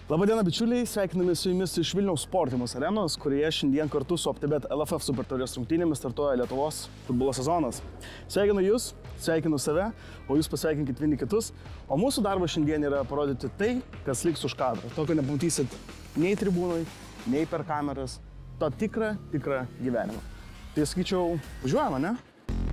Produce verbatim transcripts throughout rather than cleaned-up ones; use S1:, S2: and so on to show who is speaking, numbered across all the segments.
S1: Labadiena bičiuliai, sveikiname su jumis iš Vilniaus Sportimus arenos, kurioje šiandien kartu su OptiBet L F F Super Taurės rungtynėmis startuoja Lietuvos futbolo sezonas. Sveikinu jūs, sveikinu save, o jūs pasveikinkit vieni kitus. O mūsų darbas šiandien yra parodyti tai, kas liks už kadro. Tokio nepamatysit nei tribūnoj, nei per kameras. To tikrą, tikrą gyvenimą. Tai sakyčiau, važiuojama, ne?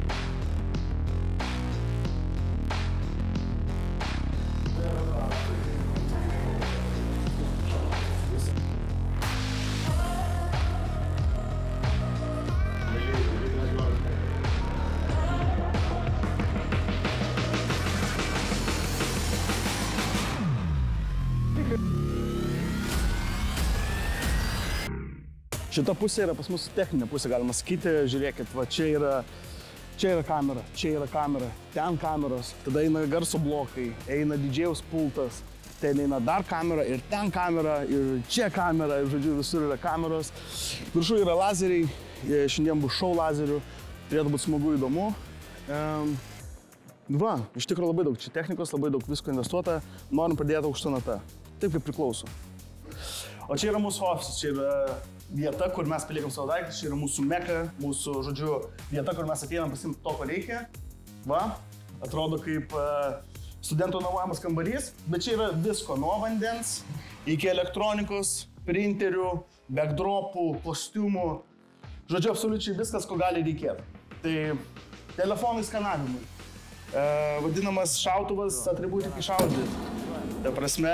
S1: Šita pusė yra pas mūsų techninė pusė, galima sakyti, žiūrėkit, va čia yra, čia yra kamera, čia yra kamera, ten kameros, tada eina garso blokai, eina didžėjaus pultas, ten eina dar kamera ir ten kamera, ir čia kamera, ir žodžiu visur yra kameros. Viršų yra lazeriai, šiandien bus šou lazerių, turėtų būti smagu, įdomu. Um, va, iš tikrųjų labai daug čia technikos, labai daug visko investuota, norim pradėti aukštą natą, taip kaip priklauso. O čia yra mūsų ofisas, čia yra vieta, kur mes paliekam savo daiktus, čia yra mūsų meka, mūsų, žodžiu, vieta, kur mes ateinam pasiimti to, ko reikia. Va, atrodo kaip uh, studentų nuomojamas kambarys, bet čia yra visko, nuo vandens iki elektronikos, printerių, backdropų, kostiumų. Žodžiu, absoliučiai viskas, ko gali reikėti. Tai telefonai skanavimui, uh, vadinamas šautuvas atributikai šaudyti. Ta prasme,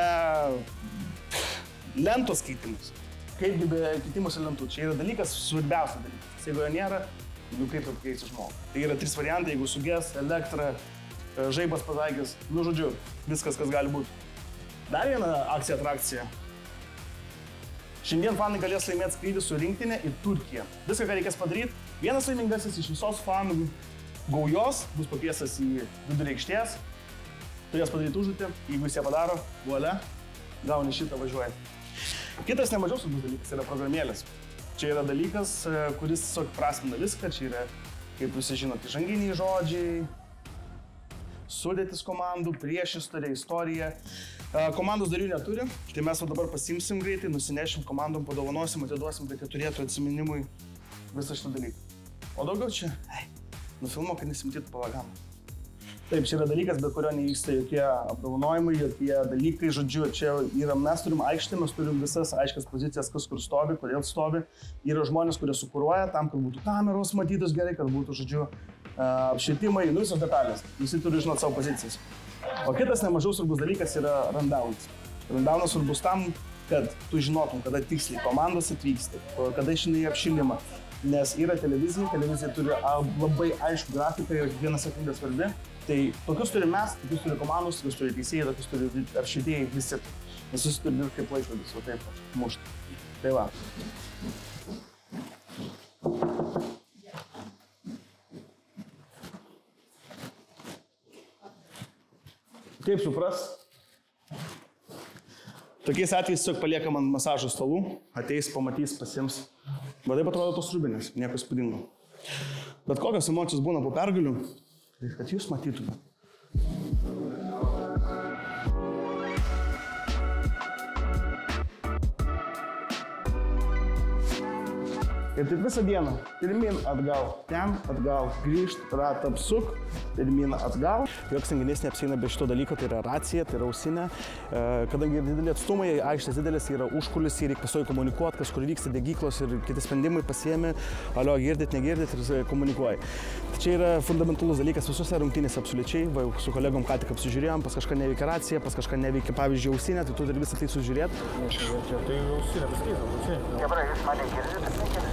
S1: lentos keitimus. Kaipgi be keitimus ir lentų. Čia yra dalykas, svarbiausias dalykas. Jeigu jo nėra, jau kaip tu pakeisi žmogų. Tai yra trys variantai, jeigu suges, elektra, žaibas pataikys, nu žodžiu, viskas, kas gali būti. Dar viena akcija, atrakcija. Šiandien fanai galės laimėti skrydį su rinktinė į Turkiją. Viską, ką reikės padaryti, vienas laimingasis iš visos fanų gaujos bus pakviestas į vidurį aikštės, turės padaryti užduotį, jeigu jis ją padaro, vuolia, gauni šitą, važiuoja. Kitas nemažiau svarbus dalykas yra programėlės. Čia yra dalykas, kuris tiesiog prasmina viską, čia yra, kaip visi žinote, įžanginiai žodžiai, sudėtis komandų, priešistorė, istorija. Komandos darių neturi, tai mes dabar pasiimsim greitai, nusinešim komandom, padovanosim, atiduosim, kad jie turėtų atsiminimui visą šitą dalyką. O daugiau čia, ei, nufilmo, kad nesimtytų balaganą. Taip, čia yra dalykas, be kurio neįvyksta jokie apdovanojimai, jokie dalykai, žodžiu, čia yra, mes turim aikštę, mes turim visas aiškias pozicijas, kas kur stovi, kodėl stovi. Yra žmonės, kurie sukuruoja tam, kad būtų kameros matytos gerai, kad būtų, žodžiu, apšvietimai, nu visos detalės. Visi turi žinoti savo pozicijas. O kitas nemažiau svarbus dalykas yra rundownas. Rundownas svarbus tam, kad tu žinotum, kada tiksliai komandos atvyksta, kada išeina į apšilimą. Nes yra televizija, televizija turi labai aiškų grafiką ir kiekviena sekundė svarbi. Tai tokius turi mes, tokius turi komandos, tokius turi teisėjai, tokius turi apšvietėjai, visi. Nes visi turi dirbti kaip laikrodis, o taip mušti. Tai va. Kaip supras? Tokiais atvejais tiesiog paliekam ant masažo stalų, ateis, pamatys, pasiims. Bet taip atrodo tos rūbinės, nieko įspūdingo. Bet kokios emocijos būna po pergalių, kad jūs matytumėte. Ir taip visą dieną, pirmin atgal, ten atgal, grįžt, ratą apsuk, pirmin atgal. Joks renginys neapsieina be šito dalyko, tai yra racija, tai yra ausinė. Kadangi yra dideli atstumai, aikštės didelis, yra užkulisiai, reikia pastoviai komunikuoti, kažkur vyksta degyklos ir kiti sprendimai pasiemi, alio, girdit, negirdit ir komunikuoji. Čia yra fundamentalus dalykas visose rungtynėse absoliučiai. Va, su kolegom ką tik apsižiūrėjom, pas kažką neveikia racija, pas kažką neveikia, pavyzdžiui, ausinė, tai tu turi visą tai sužiūrėti.
S2: Tai ausinė pasikeisim.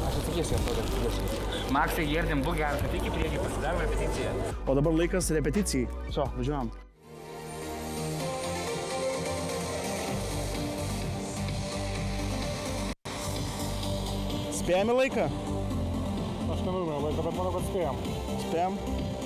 S2: Maksai, girdim, būk geras, kad iki priekį pasidarom repeticiją.
S1: O dabar laikas repeticijai. Šio, važiuojam. Spėjame laiką?
S3: Aš nenurimėjau laiką, bet manau, kad spėjam.
S1: Spėjam?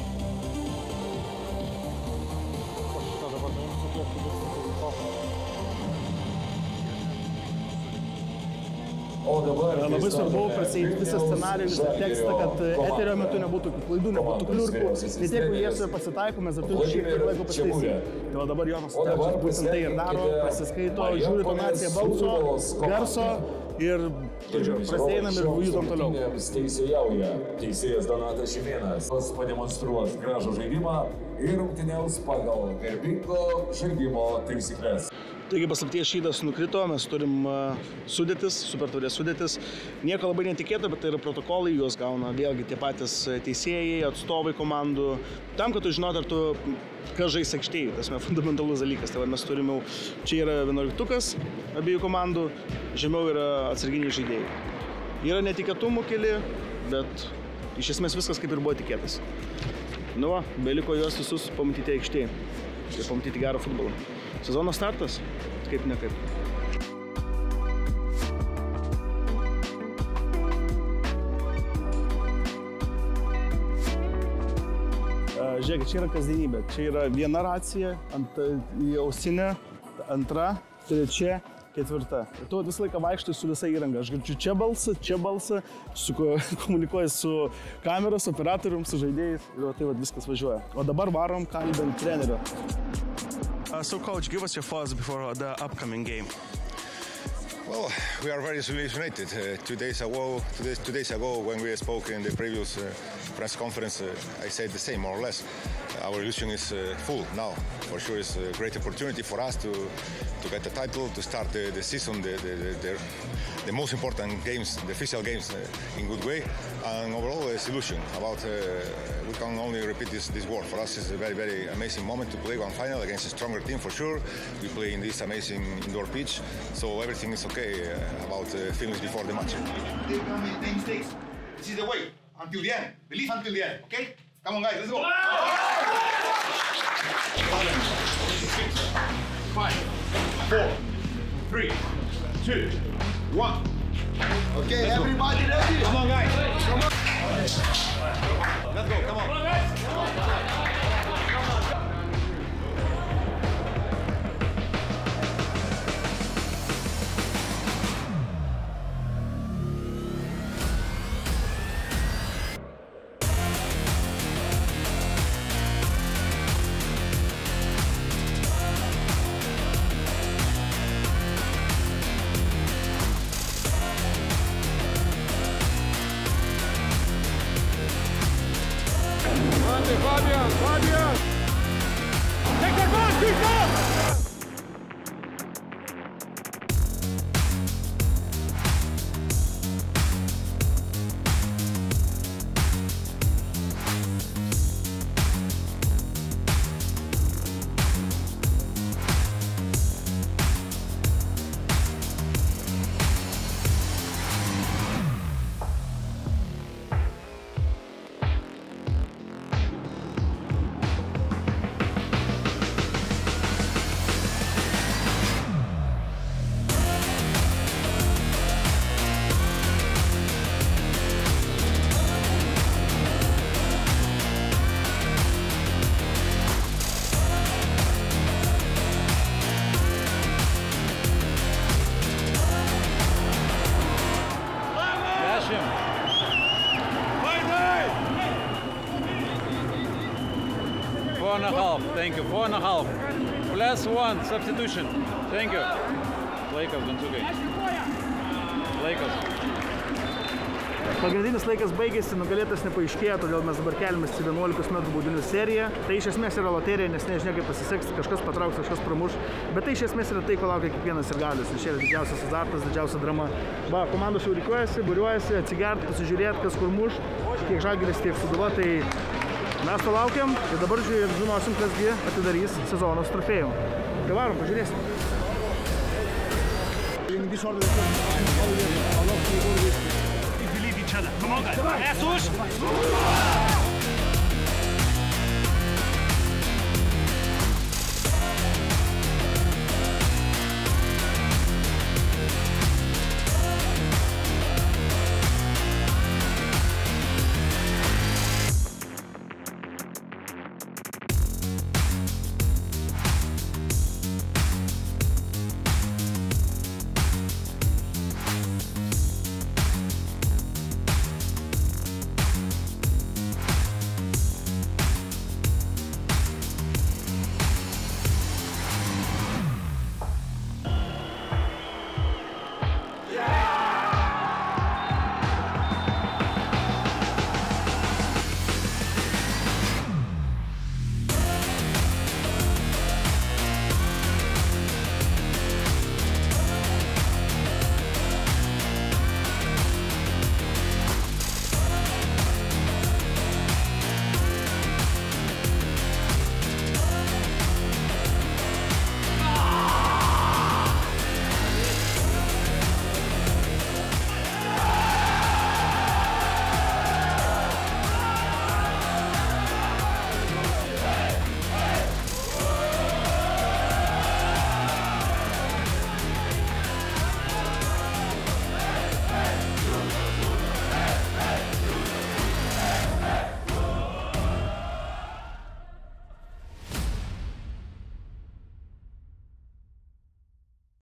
S3: O šitą dabar neimsiu kiek, kad viską.
S1: Labai svarbu prasėjti visą scenarijų, visą tekstą, kad eterio metu nebūtų klaidų, nebūtų kliurkų. Net jeigu jie su juo pasitaiko, mes dar turime šiek tiek laiko pasitaisyti. Tai dabar Jonas Stevičius būtent tai ir daro, pasiskaito, žiūri tonaciją balso, garso ir prasieinam ir judam toliau.
S4: Teisėjauja teisėjas Donatas Šimėnas. Pademonstruos gražų žaidimą ir rungtyniaus pagal garbingo žaidimo taisyklės.
S1: Taigi paslapties šydas nukrito, mes turim sudėtis, super taurės sudėtis. Nieko labai netikėta, bet tai yra protokolai, juos gauna vėlgi tie patys teisėjai, atstovai komandų. Tam, kad tu žinot, ar tu kas žais aikštėje, tas yra fundamentalus dalykas. Tai va, mes turime, čia yra vienuoliktukas abiejų komandų, žemiau yra atsarginiai žaidėjai. Yra netikėtumų keli, bet iš esmės viskas kaip ir buvo tikėtas. Nu va, beliko juos visus pamatyti aikštėje ir pamatyti gerą futbolą. Sezono startas, kaip ne kaip. Žiūrėkit, čia yra kasdienybė. Čia yra viena racija, ant, į ausinę, antra, trečia, ketvirta. Ir tu visą laiką vaikštai su visa įranga. Aš girdžiu čia balsą, čia balsą, su, komunikuoju su kameros operatorium, su žaidėjais ir tai va, viskas važiuoja. O dabar varom kalbint trenerio.
S5: Uh, so, coach, give us your thoughts before the upcoming game.
S6: Well, we are very illuminated. Uh, two days ago, two days, two days ago, when we spoke in the previous uh, press conference, uh, I said the same, more or less. Our illusion is uh, full now. For sure, it's a great opportunity for us to to get the title, to start the, the season, the, the, the, the most important games, the official games, uh, in good way. And overall, it's illusion. About uh, we can only repeat this this word. For us, it's a very very amazing moment to play one final against a stronger team for sure. We play in this amazing indoor pitch, so everything is okay uh, about uh, feelings before the match.
S7: They don't make mistakes. This is the way until the end. Believe until the end. Okay? Come on, guys. Let's go. Five, four, three, two, one. Okay, let's everybody go. Ready? Come on, guys. Come on. Let's go. Come on. Come on, guys.
S3: Fabian, Fabian! Take the ball, keep up!
S8: Four and a half, thank you. Four and a half. Plus one substitution. Thank you. Laikas, Gansukai. Laikas.
S1: Pagrindinis laikas baigėsi, nugalėtas nepaaiškėjo, todėl mes dabar keliamės į vienuolikos metrų baudinių seriją. Tai iš esmės yra loterija, nes nežinia kaip pasiseks, kažkas patrauks, kažkas pramuš. Bet tai iš esmės yra tai, ko laukia kiekvienas sirgalius. Čia yra didžiausias azartas, didžiausia drama. Va, komandos jau rikiuojasi, būriuojasi, atsigert, pasižiūrėti, kas kur muš. Tiek Žalgiris, tiek Sūduva, tai mes to laukiam ir dabar žinosim, kasgi atidarys sezono su trofėjum. Tai varom, pažiūrėsim.
S5: Come on, guys. Yes,